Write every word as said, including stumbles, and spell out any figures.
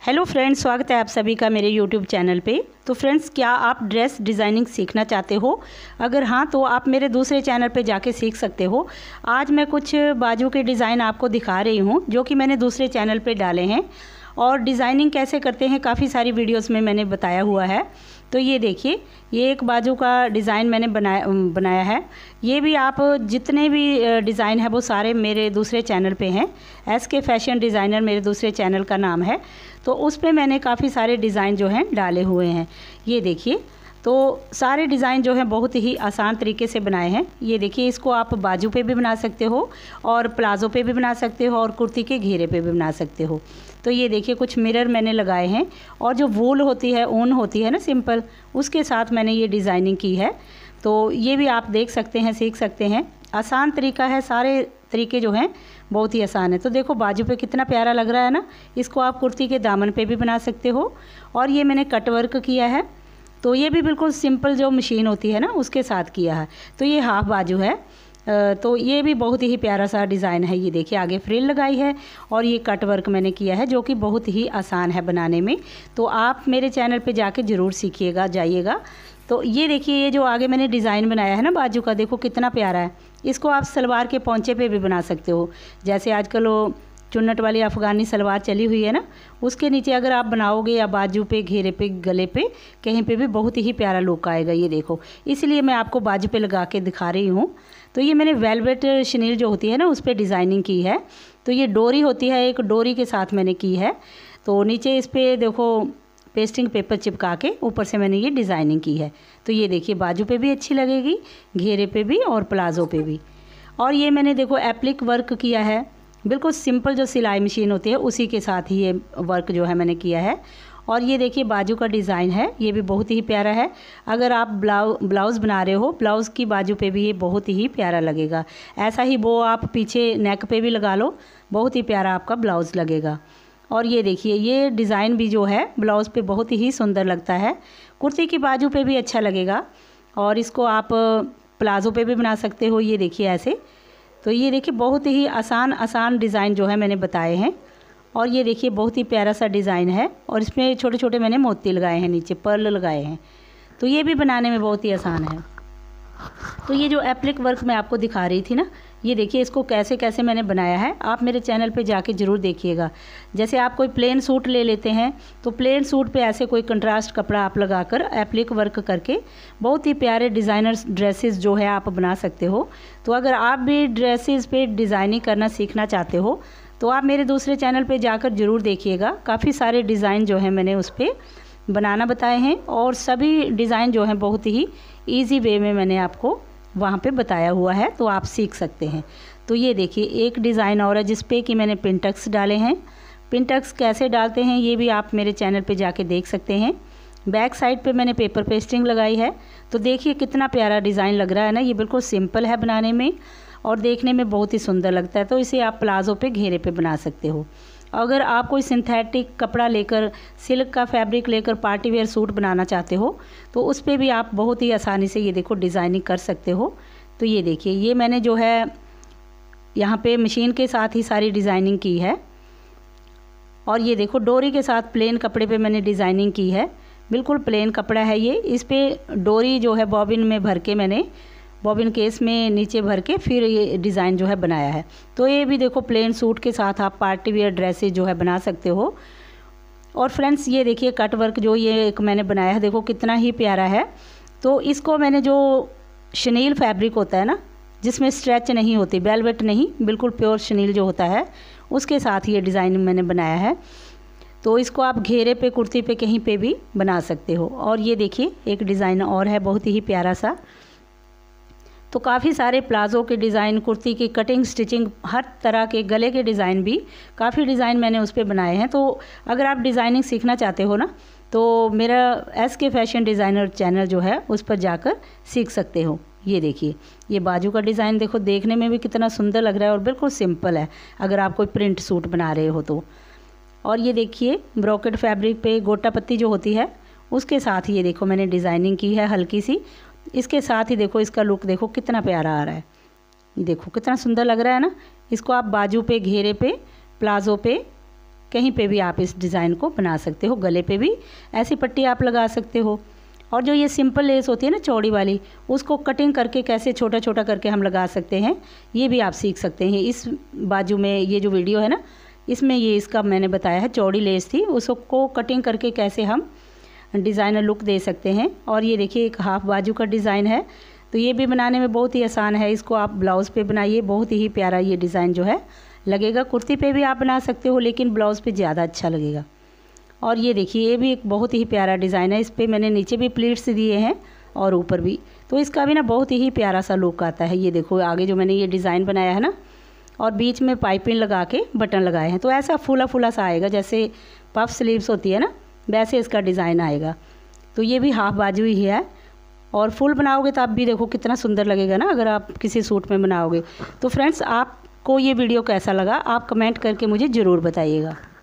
Hello friends, स्वागत है आप सभी का मेरे यूट्यूब चैनल पे। तो फ्रेंड्स, क्या आप ड्रेस डिज़ाइनिंग सीखना चाहते हो? अगर हाँ तो आप मेरे दूसरे चैनल पे जाके सीख सकते हो। आज मैं कुछ बाजू के डिज़ाइन आपको दिखा रही हूँ जो कि मैंने दूसरे चैनल पे डाले हैं, और डिज़ाइनिंग कैसे करते हैं काफ़ी सारी वीडियोस में मैंने बताया हुआ है। तो ये देखिए, ये एक बाजू का डिज़ाइन मैंने बनाया बनाया है। ये भी आप जितने भी डिज़ाइन है वो सारे मेरे दूसरे चैनल पे हैं। एस के फैशन डिज़ाइनर मेरे दूसरे चैनल का नाम है। तो उस पे मैंने काफ़ी सारे डिज़ाइन जो हैं डाले हुए हैं। ये देखिए, तो सारे डिज़ाइन जो हैं बहुत ही आसान तरीके से बनाए हैं। ये देखिए, इसको आप बाजू पे भी बना सकते हो और प्लाज़ो पे भी बना सकते हो और कुर्ती के घेरे पे भी बना सकते हो। तो ये देखिए, कुछ मिरर मैंने लगाए हैं और जो वूल होती है, ऊन होती है ना सिंपल, उसके साथ मैंने ये डिज़ाइनिंग की है। तो ये भी आप देख सकते हैं, सीख सकते हैं। आसान तरीका है, सारे तरीके जो हैं बहुत ही आसान है। तो देखो बाजू पे कितना प्यारा लग रहा है ना। इसको आप कुर्ती के दामन पे भी बना सकते हो। और ये मैंने कट वर्क किया है, तो ये भी बिल्कुल सिंपल जो मशीन होती है ना उसके साथ किया है। तो ये हाफ बाजू है, तो ये भी बहुत ही प्यारा सा डिज़ाइन है। ये देखिए, आगे फ्रिल लगाई है और ये कट वर्क मैंने किया है जो कि बहुत ही आसान है बनाने में। तो आप मेरे चैनल पे जाके ज़रूर सीखिएगा, जाइएगा। तो ये देखिए, ये जो आगे मैंने डिज़ाइन बनाया है ना बाजू का, देखो कितना प्यारा है। इसको आप सलवार के पोंचे पे भी बना सकते हो। जैसे आजकल वो चुन्नट वाली अफ़गानी सलवार चली हुई है ना, उसके नीचे अगर आप बनाओगे या बाजू पे, घेरे पे, गले पे, कहीं पे भी बहुत ही प्यारा लुक आएगा। ये देखो, इसलिए मैं आपको बाजू पे लगा के दिखा रही हूँ। तो ये मैंने वेलवेट शनील जो होती है ना उस पर डिज़ाइनिंग की है। तो ये डोरी होती है, एक डोरी के साथ मैंने की है। तो नीचे इस पर देखो पेस्टिंग पेपर चिपका के ऊपर से मैंने ये डिज़ाइनिंग की है। तो ये देखिए, बाजू पे भी अच्छी लगेगी, घेरे पे भी और प्लाज़ो पे भी। और ये मैंने देखो एप्लिक वर्क किया है, बिल्कुल सिंपल जो सिलाई मशीन होती है उसी के साथ ही ये वर्क जो है मैंने किया है। और ये देखिए बाजू का डिज़ाइन है, ये भी बहुत ही प्यारा है। अगर आप ब्लाउ ब्लाउज़ बना रहे हो, ब्लाउज़ की बाजू पे भी ये बहुत ही प्यारा लगेगा। ऐसा ही वो आप पीछे नेक पे भी लगा लो, बहुत ही प्यारा आपका ब्लाउज़ लगेगा। और ये देखिए, ये डिज़ाइन भी जो है ब्लाउज़ पे बहुत ही सुंदर लगता है, कुर्ती की बाजू पे भी अच्छा लगेगा। और इसको आप प्लाज़ो पे भी बना सकते हो। ये देखिए ऐसे। तो ये देखिए, बहुत ही आसान आसान डिज़ाइन जो है मैंने बताए हैं। और ये देखिए, बहुत ही प्यारा सा डिज़ाइन है और इसमें छोटे छोटे मैंने मोती लगाए हैं, नीचे पर्ल लगाए हैं। तो ये भी बनाने में बहुत ही आसान है। तो ये जो एप्लिक वर्क मैं आपको दिखा रही थी ना, ये देखिए इसको कैसे कैसे मैंने बनाया है। आप मेरे चैनल पे जाके ज़रूर देखिएगा। जैसे आप कोई प्लेन सूट ले लेते हैं, तो प्लेन सूट पे ऐसे कोई कंट्रास्ट कपड़ा आप लगाकर एप्लिक वर्क करके बहुत ही प्यारे डिज़ाइनर्स ड्रेसेस जो है आप बना सकते हो। तो अगर आप भी ड्रेसेस पे डिज़ाइनिंग करना सीखना चाहते हो तो आप मेरे दूसरे चैनल पे जाकर ज़रूर देखिएगा। काफ़ी सारे डिज़ाइन जो है मैंने उस पर बनाना बताए हैं, और सभी डिज़ाइन जो हैं बहुत ही ईजी वे में मैंने आपको वहाँ पे बताया हुआ है, तो आप सीख सकते हैं। तो ये देखिए, एक डिज़ाइन और है जिस पे कि मैंने पिनटक्स डाले हैं। पिनटक्स कैसे डालते हैं ये भी आप मेरे चैनल पे जाके देख सकते हैं। बैक साइड पे मैंने पेपर पेस्टिंग लगाई है। तो देखिए कितना प्यारा डिज़ाइन लग रहा है ना। ये बिल्कुल सिंपल है बनाने में और देखने में बहुत ही सुंदर लगता है। तो इसे आप प्लाज़ो पे, घेरे पे बना सकते हो। अगर आप कोई सिंथेटिक कपड़ा लेकर, सिल्क का फैब्रिक लेकर पार्टी वेयर सूट बनाना चाहते हो तो उस पर भी आप बहुत ही आसानी से ये देखो डिज़ाइनिंग कर सकते हो। तो ये देखिए, ये मैंने जो है यहाँ पे मशीन के साथ ही सारी डिज़ाइनिंग की है। और ये देखो, डोरी के साथ प्लेन कपड़े पे मैंने डिज़ाइनिंग की है। बिल्कुल प्लेन कपड़ा है ये। इस पर डोरी जो है बॉबिन में भर के, मैंने बॉबिन केस में नीचे भर के फिर ये डिज़ाइन जो है बनाया है। तो ये भी देखो प्लेन सूट के साथ आप पार्टी वेयर ड्रेसेस जो है बना सकते हो। और फ्रेंड्स, ये देखिए कट वर्क जो ये एक मैंने बनाया है, देखो कितना ही प्यारा है। तो इसको मैंने जो शनील फैब्रिक होता है ना, जिसमें स्ट्रेच नहीं होती, वेलवेट नहीं, बिल्कुल प्योर शनील जो होता है, उसके साथ ये डिज़ाइन मैंने बनाया है। तो इसको आप घेरे पे, कुर्ती पे, कहीं पे भी बना सकते हो। और ये देखिए एक डिज़ाइन और है बहुत ही प्यारा सा। तो काफ़ी सारे प्लाज़ो के डिज़ाइन, कुर्ती की कटिंग, स्टिचिंग, हर तरह के, गले के डिज़ाइन भी काफ़ी डिज़ाइन मैंने उस पर बनाए हैं। तो अगर आप डिज़ाइनिंग सीखना चाहते हो ना तो मेरा एस के फैशन डिज़ाइनर चैनल जो है उस पर जाकर सीख सकते हो। ये देखिए, ये बाजू का डिज़ाइन देखो, देखने में भी कितना सुंदर लग रहा है और बिल्कुल सिंपल है अगर आप कोई प्रिंट सूट बना रहे हो तो। और ये देखिए, ब्रोकेट फैब्रिक पे गोटा पत्ती जो होती है उसके साथ ये देखो मैंने डिज़ाइनिंग की है हल्की सी। इसके साथ ही देखो इसका लुक देखो कितना प्यारा आ रहा है। ये देखो कितना सुंदर लग रहा है ना। इसको आप बाजू पे, घेरे पे, प्लाज़ो पे, कहीं पे भी आप इस डिज़ाइन को बना सकते हो। गले पे भी ऐसी पट्टी आप लगा सकते हो। और जो ये सिंपल लेस होती है ना चौड़ी वाली, उसको कटिंग करके कैसे छोटा छोटा करके हम लगा सकते हैं, ये भी आप सीख सकते हैं। इस बाजू में ये जो वीडियो है ना, इसमें ये इसका मैंने बताया है, चौड़ी लेस थी, उसको कटिंग करके कैसे हम डिज़ाइनर लुक दे सकते हैं। और ये देखिए एक हाफ बाजू का डिज़ाइन है, तो ये भी बनाने में बहुत ही आसान है। इसको आप ब्लाउज़ पे बनाइए, बहुत ही प्यारा ये डिज़ाइन जो है लगेगा। कुर्ती पे भी आप बना सकते हो, लेकिन ब्लाउज़ पे ज़्यादा अच्छा लगेगा। और ये देखिए ये भी एक बहुत ही प्यारा डिज़ाइन है। इस पर मैंने नीचे भी प्लीट्स दिए हैं और ऊपर भी, तो इसका भी ना बहुत ही प्यारा सा लुक आता है। ये देखो आगे जो मैंने ये डिज़ाइन बनाया है ना, और बीच में पाइपिंग लगा के बटन लगाए हैं, तो ऐसा फूला फूला सा आएगा, जैसे पफ स्लीव्स होती है ना, वैसे इसका डिज़ाइन आएगा। तो ये भी हाफ बाजू ही है, और फुल बनाओगे तो आप भी देखो कितना सुंदर लगेगा ना, अगर आप किसी सूट में बनाओगे। तो फ्रेंड्स, आपको ये वीडियो कैसा लगा आप कमेंट करके मुझे ज़रूर बताइएगा।